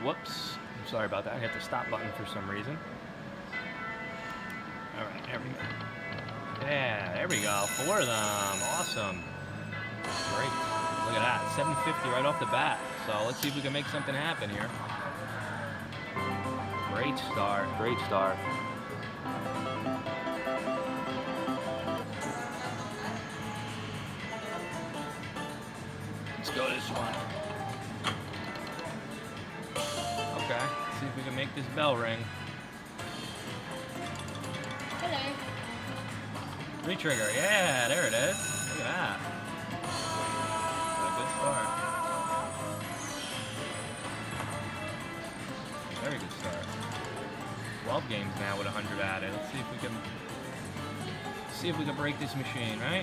Whoops. I'm sorry about that. I hit the stop button for some reason. Alright, there we go. Yeah, there we go. 4 of them. Awesome. Great. Look at that. 750 right off the bat. So let's see if we can make something happen here. Great start. Great start. Let's go this one. Okay. See if we can make this bell ring. Hello. Retrigger. Yeah, there it is. Look at that. What a good start. Very good start. 12 games now with 100 added. Let's see if we can break this machine, right?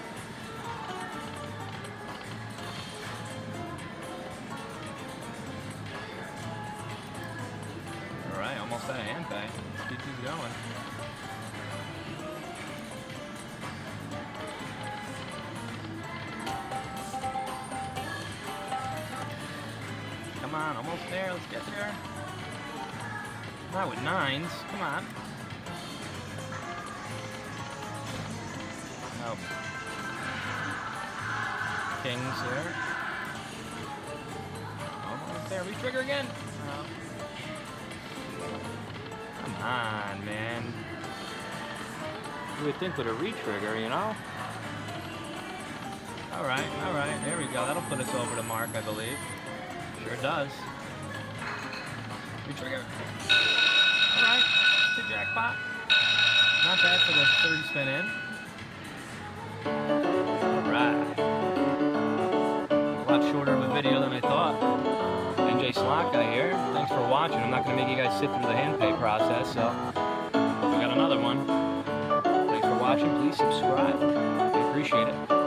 All right, almost out of Handpay. Let's keep these going. Come on, almost there. Let's get there. Not with 9s. Come on. No. Kings here. Almost there. Retrigger again. No. Come on, man. You would think with a retrigger, you know? Alright, alright. There we go. That'll put us over the mark, I believe. Sure does. Retrigger. Alright, it's a jackpot. Not bad for the 3rd spin in. Alright. A lot shorter of a video than I thought. NJslotguy here. Thanks for watching. I'm not going to make you guys sit through the Handpay process, so we got another one. Thanks for watching. Please subscribe. I appreciate it.